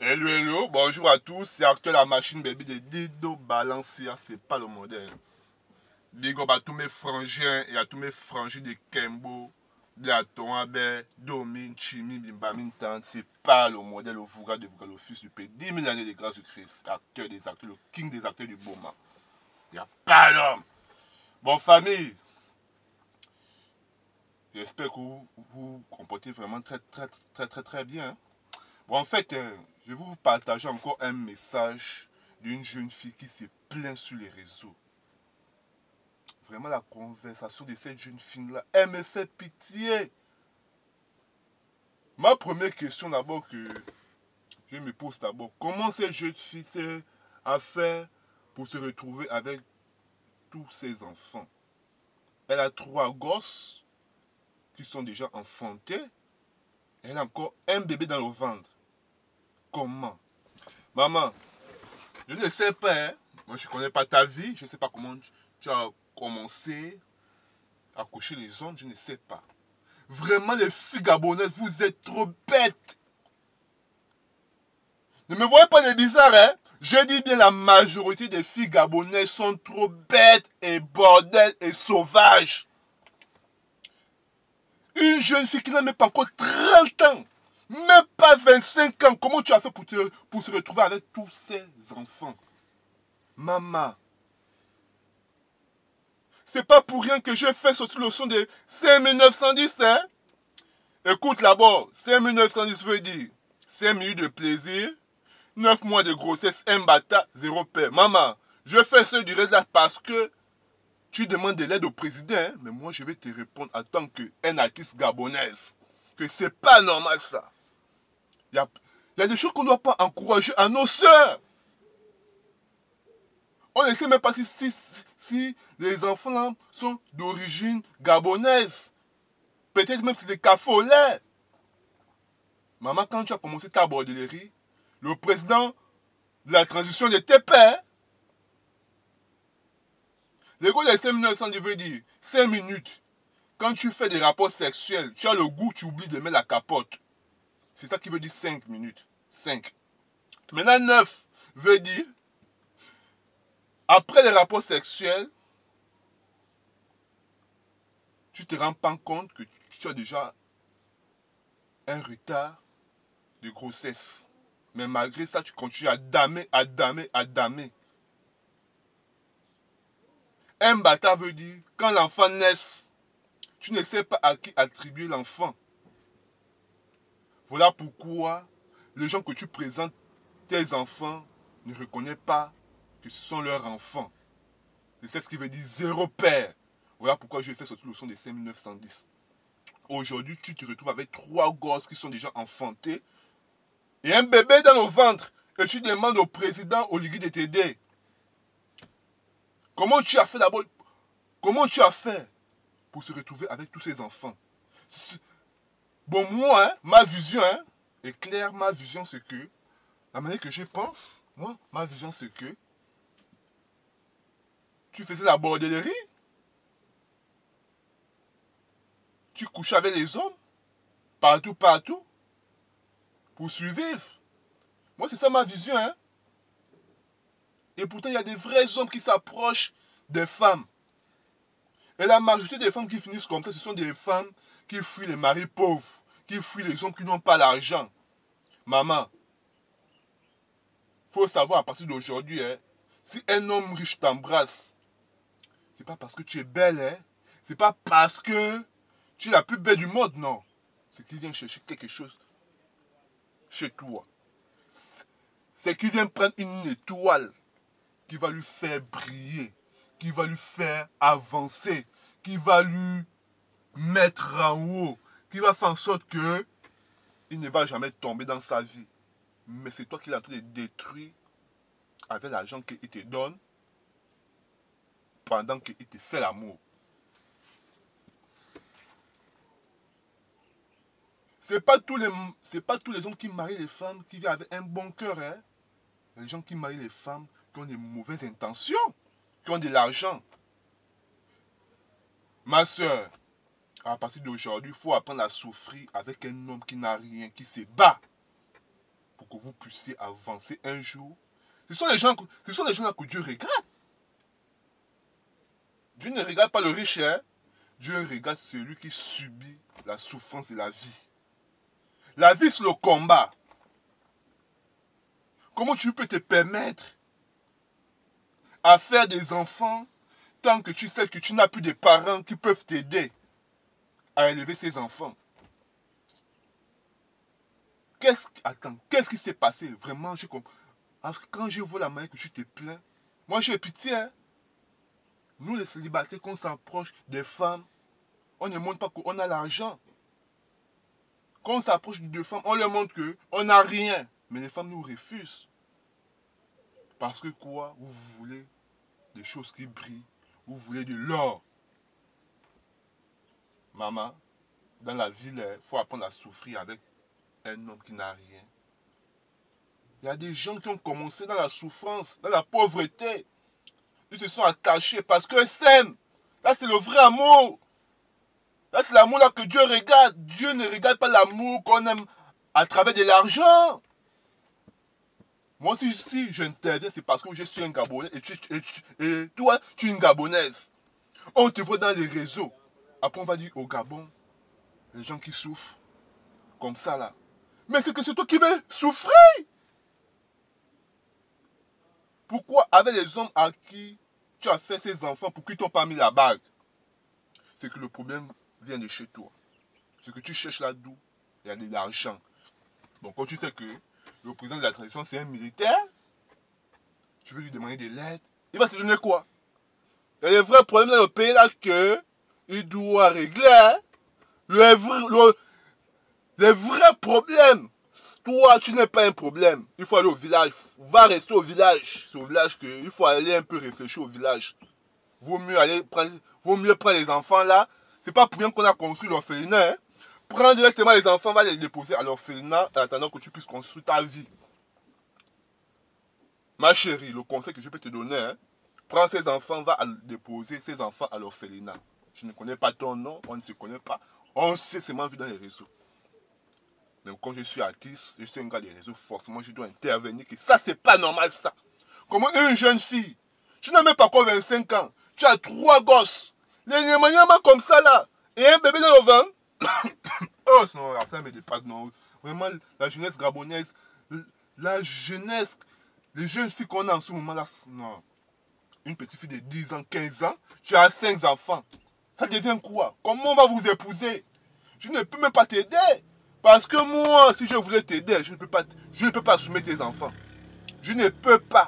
Hello, hello, bonjour à tous, c'est Arthur la machine baby de Dido Balancia, c'est pas le modèle. Big up à tous mes frangins et à tous mes frangins de Kembo, de Atoabe, Domine, Chimi, Bimbamin, Tante, c'est pas le modèle au Vouga de Vouga, le fils du pays. 10 000 années de grâce du Christ, acteur des acteurs, le king des acteurs du Boma. Y a pas l'homme. Bon, famille, j'espère que vous vous comportez vraiment très bien. Hein. Bon, en fait, je vais vous partager encore un message d'une jeune fille qui se plaint sur les réseaux. Vraiment, la conversation de cette jeune fille-là, elle me fait pitié. Ma première question d'abord que je me pose d'abord, comment cette jeune fille a fait pour se retrouver avec tous ses enfants? Elle a 3 gosses qui sont déjà enfantés. Elle a encore un bébé dans le ventre. Comment? Maman, je ne sais pas, hein? Moi je ne connais pas ta vie, je ne sais pas comment tu as commencé à coucher les hommes, je ne sais pas. Vraiment les filles gabonaises, vous êtes trop bêtes. Ne me voyez pas des bizarres, hein? Je dis bien la majorité des filles gabonaises sont trop bêtes et bordel et sauvages. Une jeune fille qui n'a même pas encore 30 ans, même pas 25 ans, comment tu as fait pour se retrouver avec tous ces enfants? Maman, c'est pas pour rien que j'ai fait sortir le son de 5910, hein? Écoute d'abord, 5910 veut dire 5 minutes de plaisir, 9 mois de grossesse, un bata, 0 père. Maman, je fais ce direct là parce que tu demandes de l'aide au président, hein? Mais moi je vais te répondre en tant qu'un artiste gabonaise, que c'est pas normal ça. Il y a des choses qu'on ne doit pas encourager à nos sœurs. On ne sait même pas si les enfants là sont d'origine gabonaise. Peut-être même c'est des cafolais. Maman, quand tu as commencé ta bordellerie, le président de la transition n'était pas. Le goût des 5910 veut dire 5 minutes. Quand tu fais des rapports sexuels, tu as le goût, tu oublies de mettre la capote. C'est ça qui veut dire 5 minutes. 5. Maintenant 9 veut dire après les rapports sexuels, tu ne te rends pas compte que tu as déjà un retard de grossesse. Mais malgré ça, tu continues à damer. Un bâtard veut dire, quand l'enfant naît, tu ne sais pas à qui attribuer l'enfant. Voilà pourquoi les gens que tu présentes tes enfants ne reconnaissent pas que ce sont leurs enfants. C'est ce qui veut dire 0 père. Voilà pourquoi j'ai fait sortir le son de 5910. Aujourd'hui, tu te retrouves avec 3 gosses qui sont déjà enfantés et un bébé dans le ventre. Et tu demandes au président Oligui de t'aider. Comment tu as fait d'abord? Comment tu as fait pour se retrouver avec tous ces enfants? Bon, moi, hein, ma vision est claire. Ma vision, c'est que, la manière que je pense, moi, ma vision, c'est que tu faisais la bordellerie, tu couchais avec les hommes, partout, pour survivre. Moi, c'est ça ma vision, hein. Et pourtant, il y a des vrais hommes qui s'approchent des femmes. Et la majorité des femmes qui finissent comme ça, ce sont des femmes qui fuient les maris pauvres, qui fuient les hommes qui n'ont pas l'argent. Maman, il faut savoir à partir d'aujourd'hui, hein, si un homme riche t'embrasse, c'est pas parce que tu es belle, hein, c'est pas parce que tu es la plus belle du monde, non. C'est qu'il vient chercher quelque chose chez toi. C'est qu'il vient prendre une étoile qui va lui faire briller, qui va lui faire avancer, qui va lui mettre en haut, qui va faire en sorte que il ne va jamais tomber dans sa vie. Mais c'est toi qui l'as en train de détruire avec l'argent qu'il te donne pendant qu'il te fait l'amour. C'est pas tous les hommes qui marient les femmes qui viennent avec un bon cœur. Hein? Les gens qui marient les femmes qui ont des mauvaises intentions, qui ont de l'argent. Ma soeur, à partir d'aujourd'hui, il faut apprendre à souffrir avec un homme qui n'a rien, qui se bat que vous puissiez avancer un jour. Ce sont les gens là que Dieu regarde. Dieu ne regarde pas le riche, hein? Dieu regarde celui qui subit la souffrance de la vie. La vie, c'est le combat. Comment tu peux te permettre à faire des enfants tant que tu sais que tu n'as plus de parents qui peuvent t'aider à élever ces enfants? Qu'est-ce qui s'est passé? Vraiment, parce que quand je vois la manière que tu te plains, moi j'ai pitié. Hein? Nous les célibataires, quand on s'approche des femmes, on ne montre pas qu'on a l'argent. Quand on s'approche de femmes, on leur montre qu'on n'a rien. Mais les femmes nous refusent. Parce que quoi? Vous voulez des choses qui brillent. Vous voulez de l'or. Maman, dans la ville, il faut apprendre à souffrir avec un homme qui n'a rien. Il y a des gens qui ont commencé dans la souffrance, dans la pauvreté. Ils se sont attachés parce qu'ils s'aiment. Là, c'est le vrai amour. Là, c'est l'amour là que Dieu regarde. Dieu ne regarde pas l'amour qu'on aime à travers de l'argent. Moi, si j'interviens, c'est parce que je suis un Gabonais et toi, tu es une Gabonaise. On te voit dans les réseaux. Après, on va dire au Gabon, les gens qui souffrent, comme ça là. Mais c'est que c'est toi qui veux souffrir. Pourquoi avec les hommes à qui tu as fait ces enfants, pour qui t'ont pas mis la bague? C'est que le problème vient de chez toi. Ce que tu cherches là-d'où, il y a de l'argent. Donc quand tu sais que le président de la transition c'est un militaire, tu veux lui demander de l'aide, il va te donner quoi? Il y a des vrais problèmes dans le pays là que il doit régler. Hein? Les vrais problèmes. Toi, tu n'es pas un problème. Il faut aller au village. Va rester au village. C'est au village qu'il faut aller un peu réfléchir au village. Vaut mieux prendre les enfants là. C'est pas pour rien qu'on a construit l'orphelinat. Hein? Prends directement les enfants, va les déposer à l'orphelinat en attendant que tu puisses construire ta vie. Ma chérie, le conseil que je peux te donner, hein? Prends ces enfants, va déposer ces enfants à l'orphelinat. Je ne connais pas ton nom, on ne se connaît pas. On s'est seulement vu dans les réseaux. Mais quand je suis artiste, je suis un gars des réseaux, forcément je dois intervenir. Que ça, c'est pas normal ça. Comment une jeune fille, tu n'as même pas encore 25 ans, tu as 3 gosses, les nyama comme ça là, et un bébé dans le ventre. Oh, sinon la femme est de pas non. Vraiment, la jeunesse gabonaise, la jeunesse, les jeunes filles qu'on a en ce moment là, non. Une petite fille de 10 ans, 15 ans, tu as 5 enfants. Ça devient quoi? Comment on va vous épouser? Je ne peux même pas t'aider. Parce que moi, si je voulais t'aider, je ne peux pas assumer tes enfants. Je ne peux pas.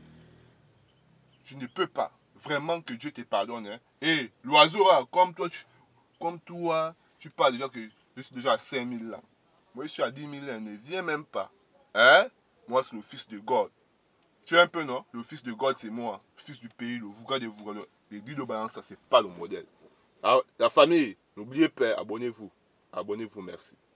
Je ne peux pas. Vraiment que Dieu te pardonne. Hein. Et l'oiseau, comme toi, tu parles déjà que je suis déjà à 5000 ans. Moi, je suis à 10 000 ans. Ne viens même pas. Hein? Moi, c'est le fils de God. Tu es un peu, non? Le fils de God, c'est moi. Le fils du pays, le Vouga de Vouga. Les guides de balance, ça, c'est pas le modèle. Alors, la famille, n'oubliez pas, abonnez-vous. Abonnez-vous, merci.